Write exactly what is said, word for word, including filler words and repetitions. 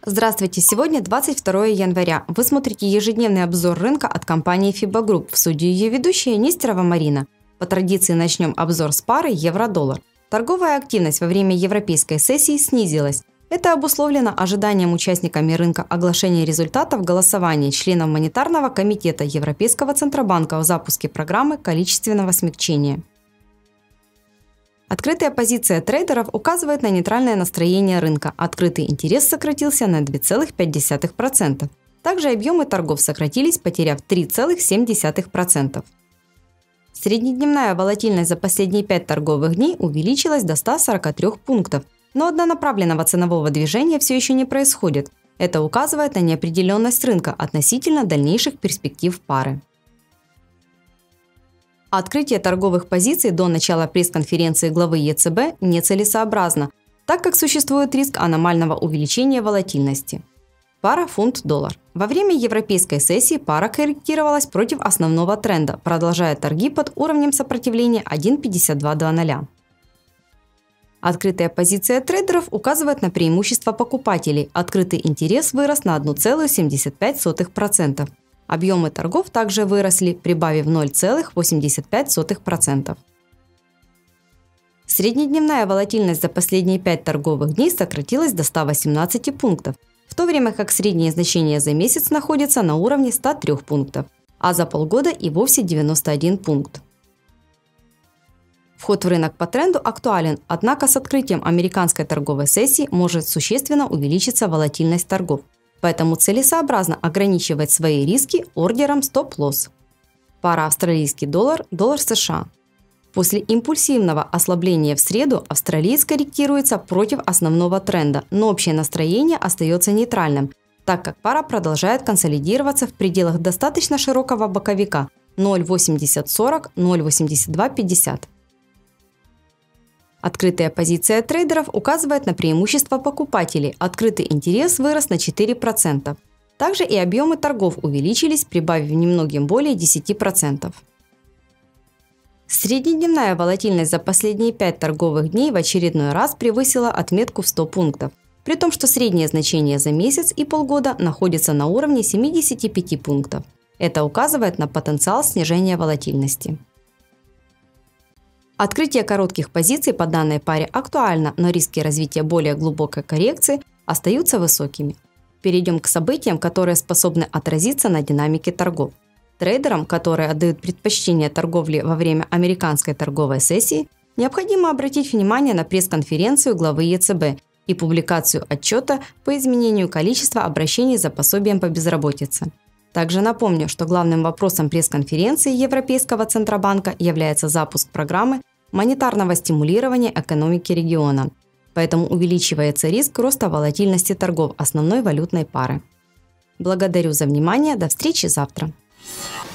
Здравствуйте! Сегодня двадцать второе января. Вы смотрите ежедневный обзор рынка от компании Фиба Групп. В студии ее ведущая Нестерова Марина. По традиции начнем обзор с пары евро-доллар. Торговая активность во время европейской сессии снизилась. Это обусловлено ожиданием участниками рынка оглашения результатов голосования членов Монетарного комитета Европейского Центробанка о запуске программы количественного смягчения. Открытая позиция трейдеров указывает на нейтральное настроение рынка. Открытый интерес сократился на два целых пять десятых процента. Также объемы торгов сократились, потеряв три целых семь десятых процента. Среднедневная волатильность за последние пять торговых дней увеличилась до ста сорока трёх пунктов, но однонаправленного ценового движения все еще не происходит. Это указывает на неопределенность рынка относительно дальнейших перспектив пары. Открытие торговых позиций до начала пресс-конференции главы ЕЦБ нецелесообразно, так как существует риск аномального увеличения волатильности. Пара фунт-доллар. Во время европейской сессии пара корректировалась против основного тренда, продолжая торги под уровнем сопротивления один пятьдесят два двадцать. Открытая позиция трейдеров указывает на преимущество покупателей. Открытый интерес вырос на одна целая семьдесят пять сотых процента. Объемы торгов также выросли, прибавив ноль целых восемьдесят пять сотых процента. Среднедневная волатильность за последние пять торговых дней сократилась до ста восемнадцати пунктов, в то время как среднее значение за месяц находится на уровне ста трёх пунктов, а за полгода и вовсе девяноста один пункт. Вход в рынок по тренду актуален, однако с открытием американской торговой сессии может существенно увеличиться волатильность торгов. Поэтому целесообразно ограничивать свои риски ордером стоп-лосс. Пара австралийский доллар, доллар США. После импульсивного ослабления в среду австралиец корректируется против основного тренда, но общее настроение остается нейтральным, так как пара продолжает консолидироваться в пределах достаточно широкого боковика ноль восемьдесят сорок - ноль восемьдесят два пятьдесят. Открытая позиция трейдеров указывает на преимущество покупателей. Открытый интерес вырос на четыре процента. Также и объемы торгов увеличились, прибавив немногим более десяти процентов. Среднедневная волатильность за последние пять торговых дней в очередной раз превысила отметку в сто пунктов, при том, что среднее значение за месяц и полгода находится на уровне семидесяти пяти пунктов. Это указывает на потенциал снижения волатильности. Открытие коротких позиций по данной паре актуально, но риски развития более глубокой коррекции остаются высокими. Перейдем к событиям, которые способны отразиться на динамике торгов. Трейдерам, которые отдают предпочтение торговле во время американской торговой сессии, необходимо обратить внимание на пресс-конференцию главы ЕЦБ и публикацию отчета по изменению количества обращений за пособием по безработице. Также напомню, что главным вопросом пресс-конференции Европейского Центробанка является запуск программы монетарного стимулирования экономики региона. Поэтому увеличивается риск роста волатильности торгов основной валютной пары. Благодарю за внимание. До встречи завтра.